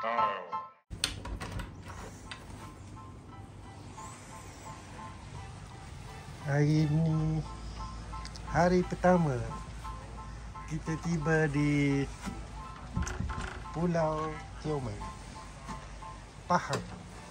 Hari ini hari pertama kita tiba di Pulau Tioman, Pahang.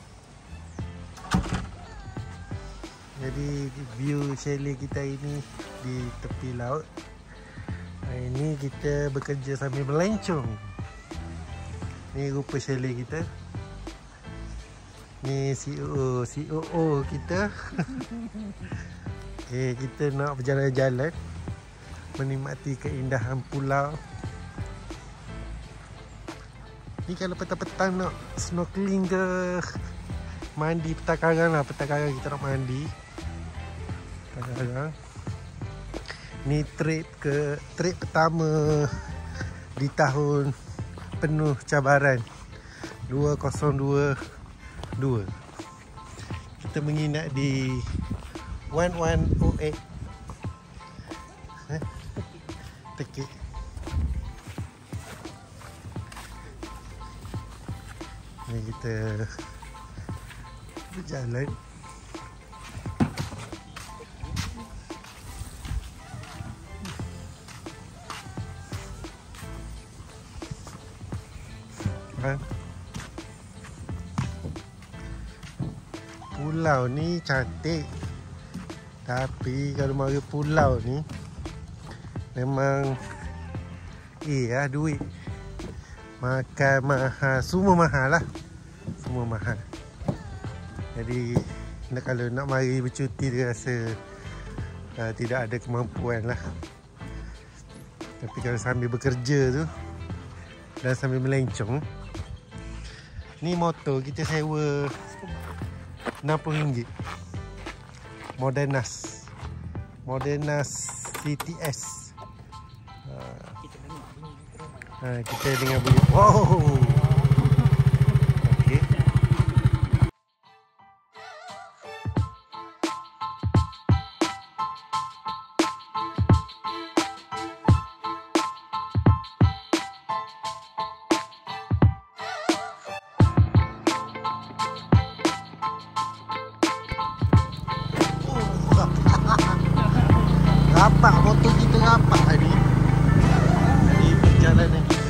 Jadi view chalet kita ini di tepi laut. Hari ini kita bekerja sambil melencong. Ni rupa chalet kita. Ni COO kita. Okay, kita nak berjalan-jalan menikmati keindahan pulau. Ni kalau petang-petang nak snorkeling ke mandi petakaran lah. Petakaran kita nak mandi petakaran. Ni trip pertama di tahun penuh cabaran 2022. Kita menginap di 1108 Tekik. Ni kita berjalan. Pulau ni cantik. Tapi kalau mari pulau ni memang duit. Makan mahal, semua mahal lah. Semua mahal. Jadi kalau nak mari bercuti dia rasa tidak ada kemampuan lah. Tapi kalau sambil bekerja tu dan sambil melencong, ni motor kita sewa RM60. Modernas CTS. Kita dengar bunyi. Wow. Okey. Rapat motor kita rapat tadi. Dari perjalanan kita.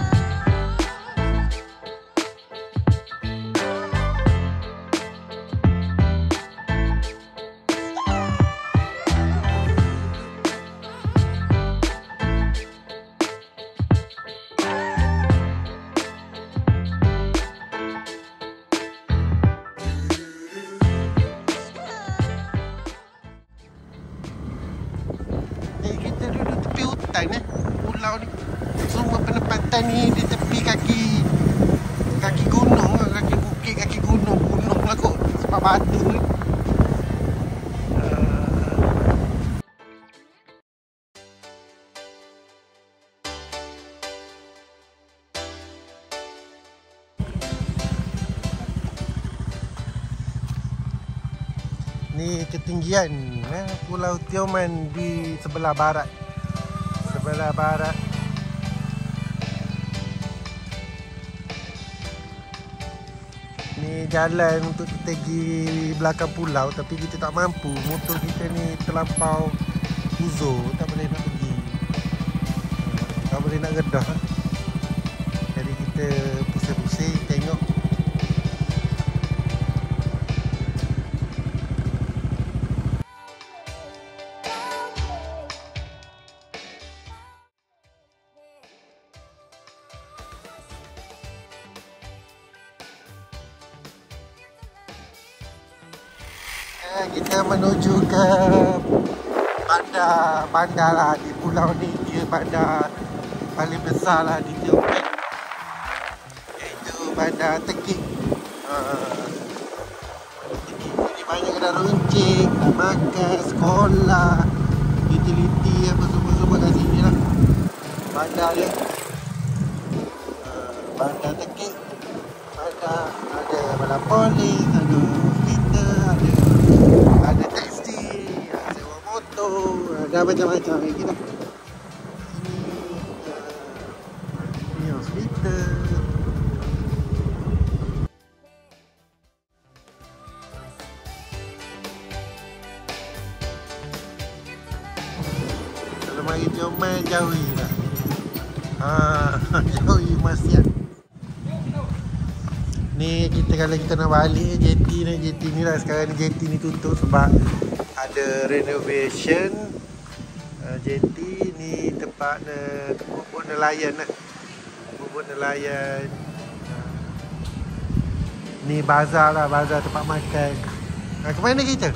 Kita duduk tepi hutan pulau ni. Semua penempatan ni di tepi kaki gunung, kaki bukit, kaki gunung lah kot. Sebab batu ni. Ni ketinggian Pulau Tioman di sebelah barat. Ni jalan untuk kita pergi belakang pulau, tapi kita tak mampu. Motor kita ni terlampau uzur, tak boleh nak pergi. Tak boleh nak gedah. Jadi kita pusing-pusing tengok. Kita menuju ke bandar lah di pulau ni. Dia bandar paling besar lah di Tioman, iaitu bandar Tekik. Ini banyak kedai runcing, makan, sekolah, utility apa semua kat sini lah. Bandar ya, bandar Tekik. Bandar ada bandar polis, ada hospital, ada taksi, sewa motor, ada macam-macam lagi lah. Ini hospital. Tioman jauhi lah. Jauhi maksiat. Ni kita kalau kita nak balik jeti ni lah. Sekarang ni jeti ni tutup sebab ada renovation. Jeti ni tempat bubut nelayan lah. Bubut nelayan. Ni bazar lah, bazar tempat makan. Ke mana kita?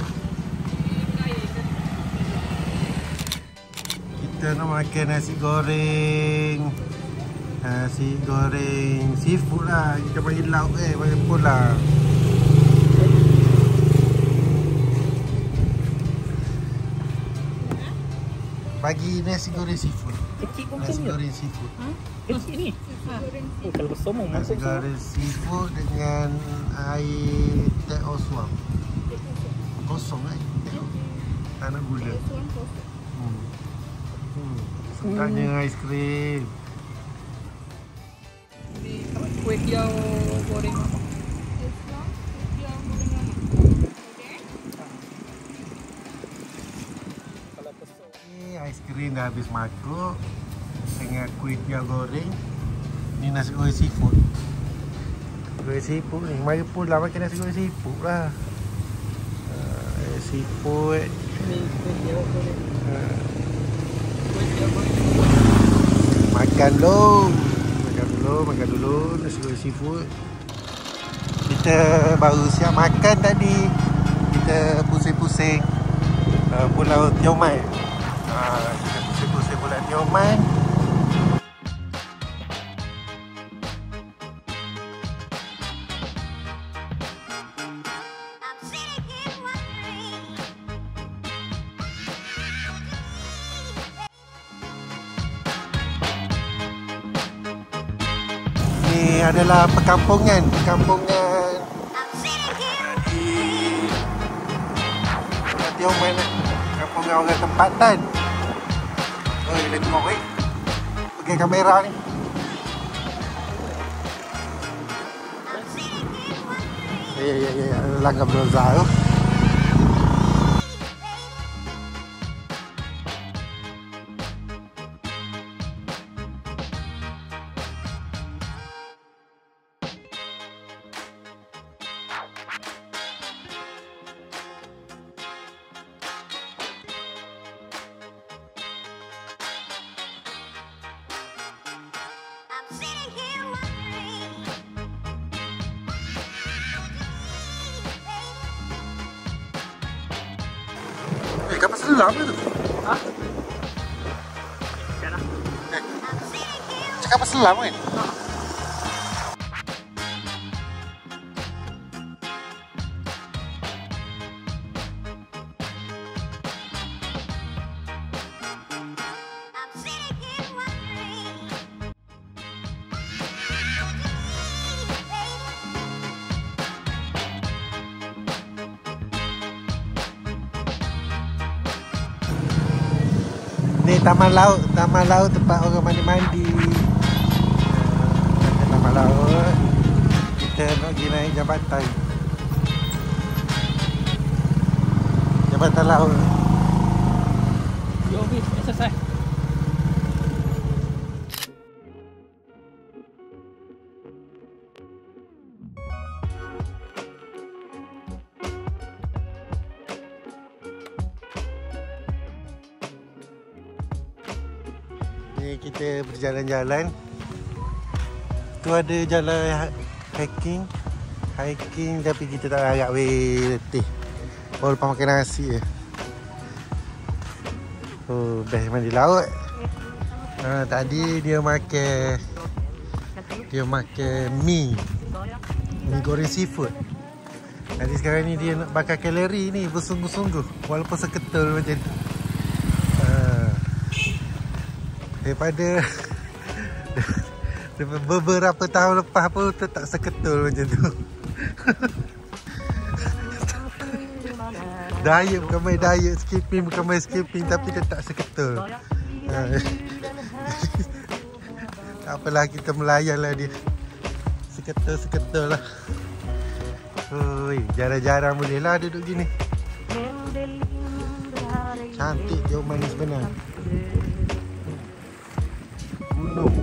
Kita nak makan nasi goreng. Nasi goreng seafood lah. Kita panggil lauk panggil pula. Bagi nasi goreng seafood. Nasi goreng seafood. Kecil ni. Oh, kalau bersama nasi goreng seafood dengan air teh oswam. Kosong tak nak gula. Sukanya aiskrim. Ni kuih tiaw goreng apa? Ni aiskrim dah habis makuk dengan kuih tiaw goreng. Ni nasi goreng seafood. Goreng seafood ni. Mari pula makan nasi goreng seafood lah. Seafood. Ni kuih tiaw goreng. Makan dulu. Makan dulu nasi goreng seafood. Kita baru siap makan tadi. Kita pusing-pusing Pulau Tioman. Kita pusing-pusing Pulau Tioman. Ini adalah perkampungan di Tioman lah. Perkampungan orang tempatan. Oh, dia tengok pakai kamera ni. Ya, langgar Beloza tu. Kapal selam tu? Hah? Cakap kapal selam kan? Ni taman laut tempat orang mandi-mandi. Taman laut. Kita nak pergi naik jambatan. Jambatan laut. You always exercise. Ni kita berjalan-jalan. Tu ada jalan hiking tapi kita tak larat weh, letih. Baru lepas makan nasi je. Oh, best mandi laut. Tadi dia makan mi goreng seafood. Nanti sekarang ni dia nak bakar kalori ni bersungguh-sungguh walaupun seketul macam tu. Daripada beberapa tahun lepas pun tetap seketul macam tu. Diet bukan main diet, skipping bukan main skipping, tapi tetap seketul. Tak apalah, kita melayan lah dia. Seketul lah. Jarang-jarang boleh lah duduk gini. Cantik Tioman ni sebenarnya. gunung.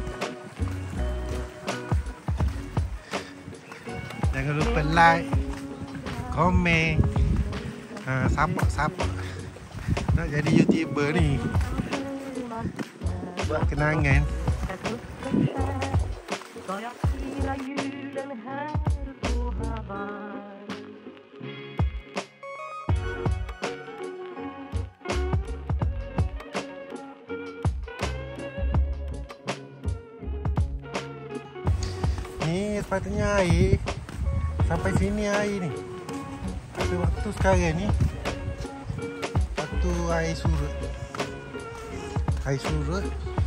Jangan lupa like, komen, support nak jadi YouTuber ni, buat kenangan. Ni sepatutnya air sampai sini air ni. Tapi waktu sekarang ni waktu air surut. Air surut.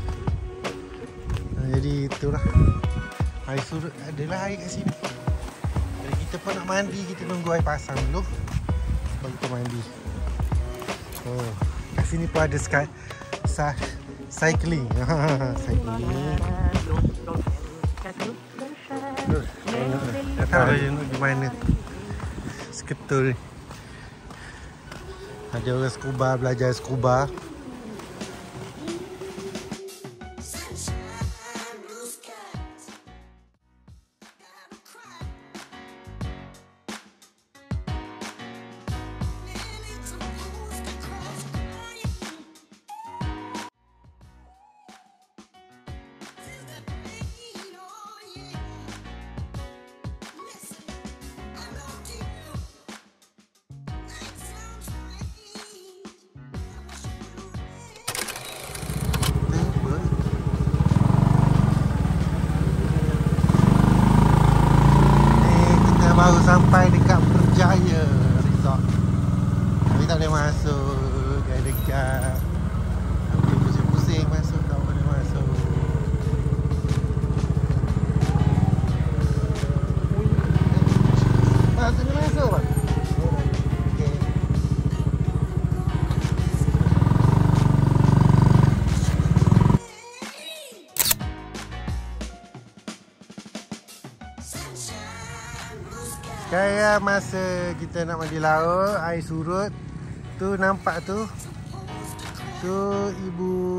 Jadi itulah. Air surut adalah air kat sini. Jadi kita pun nak mandi, kita tunggu air pasang dulu baru kita mandi. Oh, kat sini pun ada cycling. Cycling. Tak tahu dia nak pergi mana. Seketul. Ada orang scuba, belajar scuba. Baru sampai dekat Berjaya Resort. Tapi tak boleh masuk. Dekat pusing-pusing masuk, tak boleh masuk. Masuk ni masuk bang? Okay. Sekarang masa kita nak mandi laut, air surut. Tu nampak tu. Tu ibu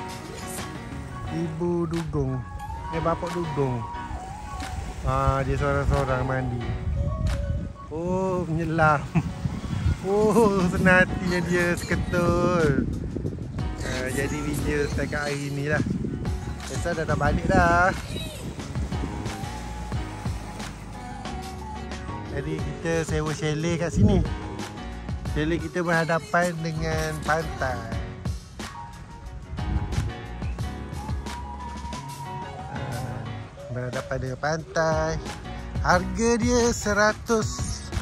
dugong. Dia bapak dugong. Dia seorang-seorang mandi. Oh, menyelam. Oh, senatinya dia seketul. Jadi video setakat hari ni lah. Biasa dah balik dah. Jadi kita sewa chalet kat sini. Chalet kita berhadapan dengan pantai. Berhadapan dengan pantai. Harga dia 188.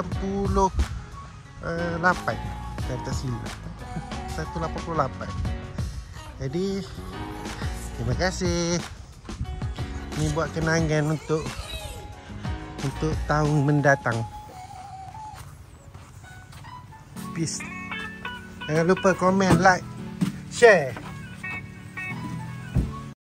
Kata silap. 188. Jadi terima kasih. Ni buat kenangan untuk tahun mendatang. Peace. Jangan lupa komen, like, share.